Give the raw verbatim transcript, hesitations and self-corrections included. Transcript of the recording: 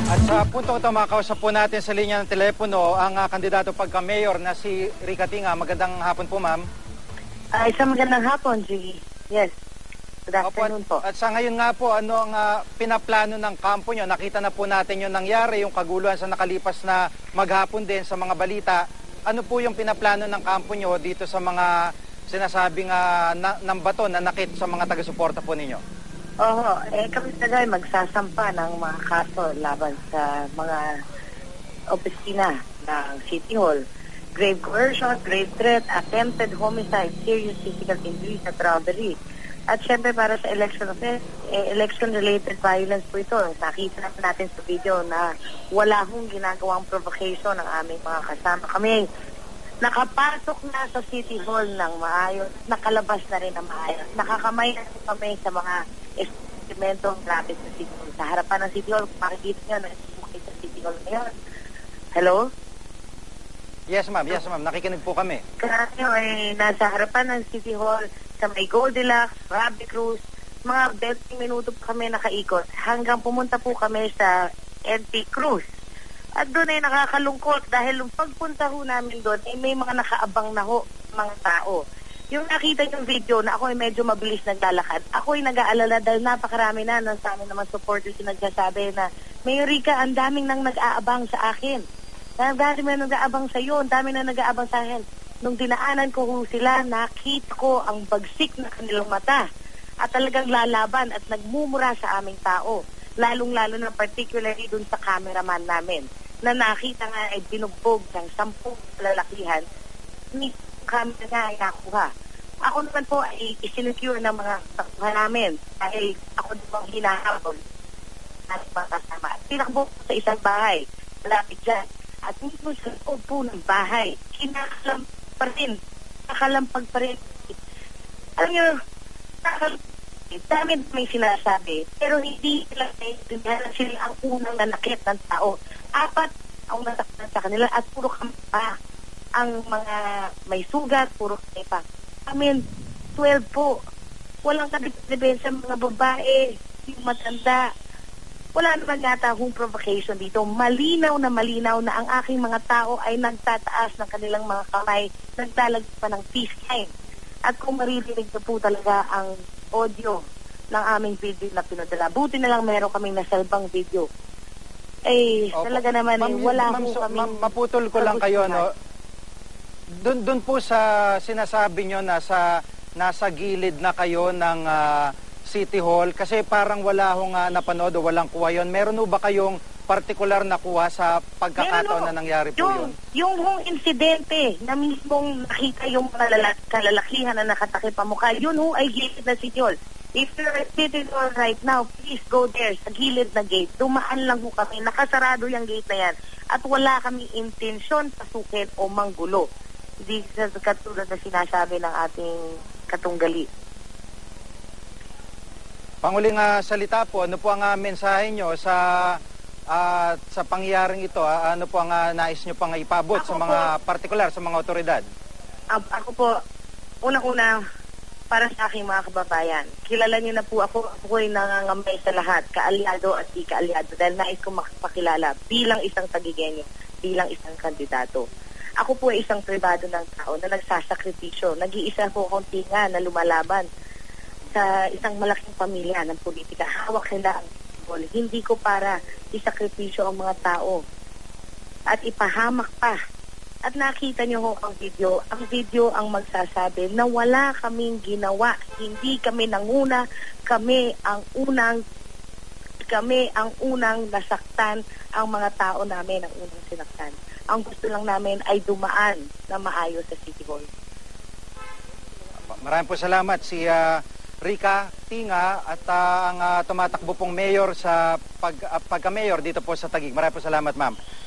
At sa punto ito, makakausap po natin sa linya ng telepono ang uh, kandidato pagka-mayor na si Rica Tinga. Magandang hapon po, ma'am. Uh, isang magandang hapon, G. Yes. Good afternoon Opo, po. At sa ngayon nga po, ano ang uh, pinaplano ng kampo nyo? Nakita na po natin yung nangyari, yung kaguluhan sa nakalipas na maghapon din sa mga balita. Ano po yung pinaplano ng kampo nyo dito sa mga sinasabing uh, na, ng bato na nakit sa mga taga-suporta po ninyo? Oo, eh kami talaga magsasampa ng mga kaso laban sa mga opisina ng City Hall. Grave coercion, grave threat, attempted homicide, serious physical injuries at robbery. At syempre para sa election offense, eh, election-related violence po ito. Nakita natin sa video na wala hong ginagawang provocation ng aming mga kasama. Kami nakapasok na sa City Hall ng maayos, nakalabas na rin ng maayos. Nakakamay na kami sa mga establimentong lapit sa City Hall. Sa harapan ng City Hall, makikita nyo na sumukay sa City Hall ngayon. Hello? Yes, ma'am. Yes, ma'am. Nakikinig po kami. Kasi ay nasa harapan ng City Hall, sa may Goldilocks, Rabi Cruz, mga twenty minuto po kami nakaikot hanggang pumunta po kami sa N P Cruz. At doon ay nakakalungkot dahil yung pagpunta ho namin doon ay may mga nakaabang na ho mga tao. Yung nakita yung video na ako ay medyo mabilis naglalakad, ako ay nag-aalala dahil napakarami na nang sa amin naman supporters yung nagsasabi na, Mayor Rica, ang daming nang nag-aabang sa akin. Ang dami na nag-aabang sa iyo, ang dami na nag-aabang sa akin. Nung dinaanan ko ho sila, nakita ko ang bagsik na kanilang mata at talagang lalaban at nagmumura sa aming tao. Lalong-lalo na particularly dun sa cameraman namin na nakita nga ay binugbog ng sampung lalakihan, ni camera nga ay nakuha. Ako naman po ay isinecure ng mga kakuha namin dahil ako naman hinahabol at mga kasama. Tinakbo ko sa isang bahay, malapit dyan. At mismo sa loob po ng bahay, kinakalam pa rin, nakalampag pa rin. Alam nyo, nakalampag dami may sinasabi, pero hindi sila naiintindihan na sila ang unang nanakit ng tao. Apat ang nasaktan sa kanila at puro kampa ang mga may sugat, puro kampa. I mean, twelve po. Walang kadibin sa mga babae, yung matanda. Wala naman yata hong provocation dito. Malinaw na malinaw na ang aking mga tao ay nagtataas ng kanilang mga kamay, nagdalag pa ng peace sign. At kung maririnig na po talaga ang audio ng aming video na pinadala. Buti na lang meron kaming nasalbang video. Eh, Opo. Talaga naman eh, wala ma'am, po so, kaming... maputol ko lang kayo, no? Doon doon po sa sinasabi nyo na sa, nasa gilid na kayo ng uh, City Hall, kasi parang wala hong uh, napanood o walang kuha yun. Meron ho ba kayong partikular na kuha sa pagkakataon na nangyari po yung, yun? Yung hong insidente na mismong nakita yung kalalakihan na nakatakip pa mukha, yun ho ay gilid na City Hall. If you're at City Hall right now, please go there sa gilid na gate. Dumaan lang ho kami. Nakasarado yung gate na yan. At wala kami intensyon pasukin o manggulo. Hindi sa katulad na sinasabi ng ating katunggali. Panguling uh, salita po, ano po ang uh, mensahe nyo sa uh, sa pangyayaring ito? Uh, ano po ang uh, nais nyo pang ipabot ako sa mga po, partikular, sa mga otoridad? Uh, ako po, unang-una, para sa aking mga kababayan, kilala niyo na po ako, ako ay nangangambay sa lahat, kaalyado at di kaalyado, dahil nais ko makapakilala bilang isang tagigenyo, bilang isang kandidato. Ako po ay isang pribado ng tao na nagsasakripisyo. Nag-iisa po akong tinga na lumalaban sa isang malaking pamilya ng politika. Hawak nila ang people. Hindi ko para isakripisyo ang mga tao at ipahamak pa. At nakita niyo ho ang video. Ang video ang magsasabi na wala kaming ginawa. Hindi kami nanguna. Kami ang unang kami ang unang nasaktan, ang mga tao namin ang unang sinaktan. Ang gusto lang namin ay dumaan na maayos sa City Hall. Maraming po salamat si uh, Rica Tinga at uh, ang uh, tumatakbo pong mayor sa pag, uh, pagka-mayor dito po sa Taguig. Maraming po salamat, ma'am.